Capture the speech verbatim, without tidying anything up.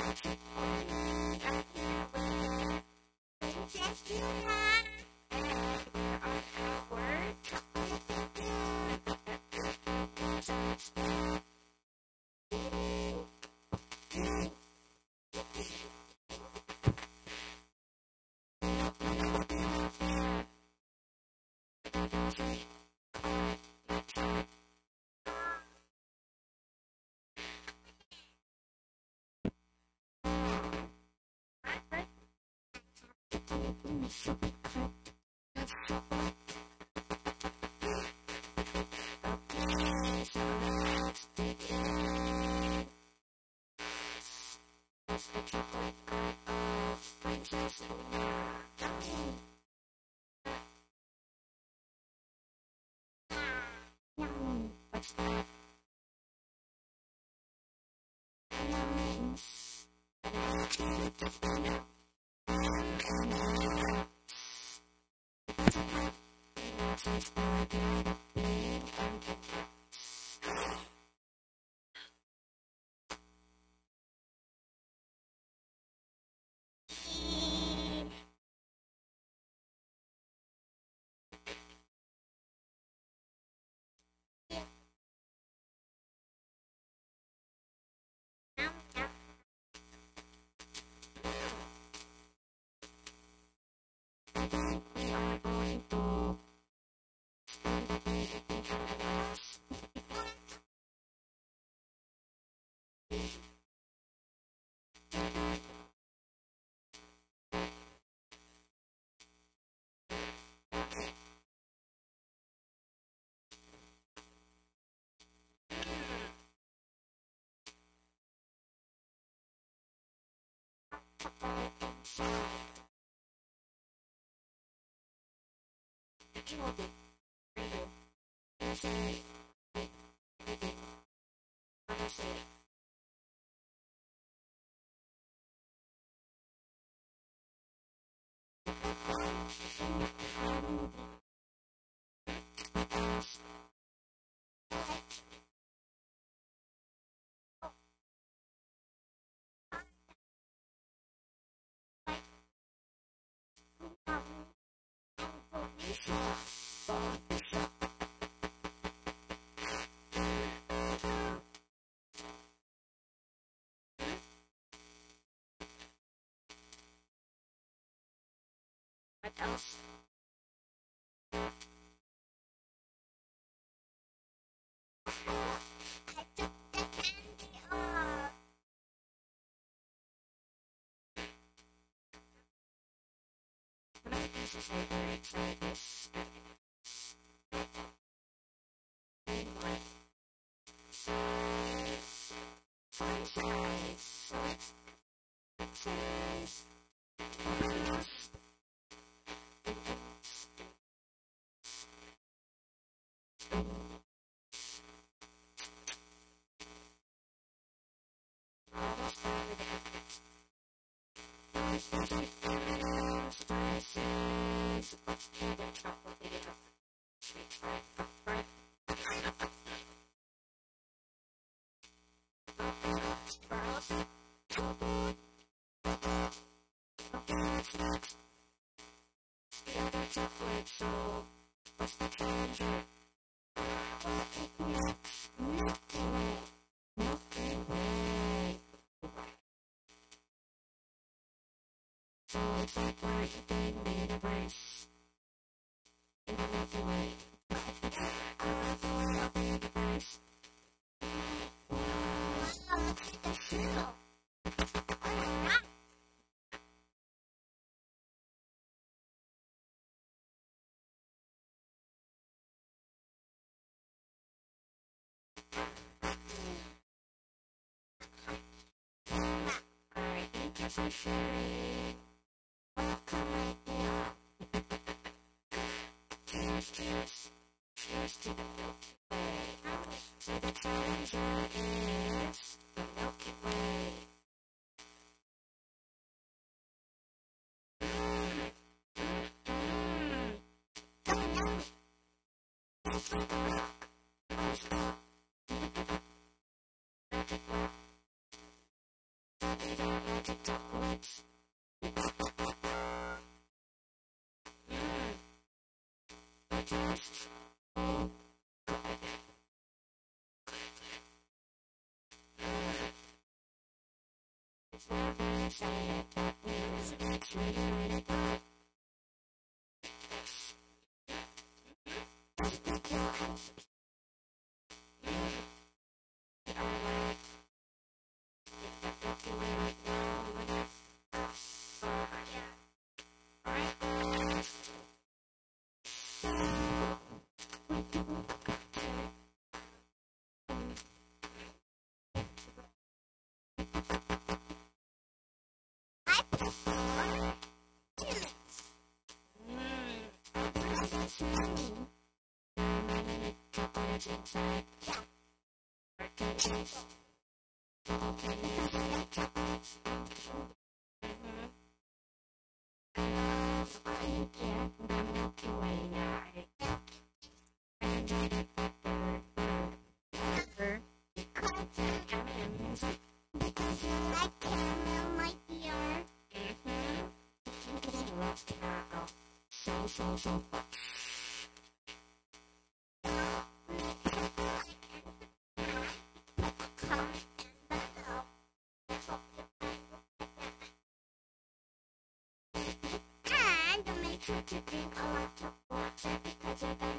What else? I took the candy off. One of the pieces I very excited is one size, five size, six size, chocolate, so what's the challenge? Milky Way. Milky Way. So it's like we're eating the universe in the Milky Way. I love the way of the universe. Wow, look at the shoe. For sharing. Welcome, idea. Cheers, cheers. Cheers to the Milky Way. So the challenger is the Milky Way. It's like a rock. It's a rock. Magic rock. the chocolates. Mm. I just, oh, it's not very excited that we was actually doing that. That's the joy. We are like, it's talking right now, whatever. Uh, yeah. Alright. I prefer humans. Mm. That's me. Many chocolates inside. Yeah. Birthday cake. Okay. Chocolates. Mm-hmm. I love, I get the Milky Way now. I enjoy the better, better, because M and M's. Because you like caramel, my dear. Mm-hmm. I love caramel. So, so, so much. And make sure to drink a lot of water because you're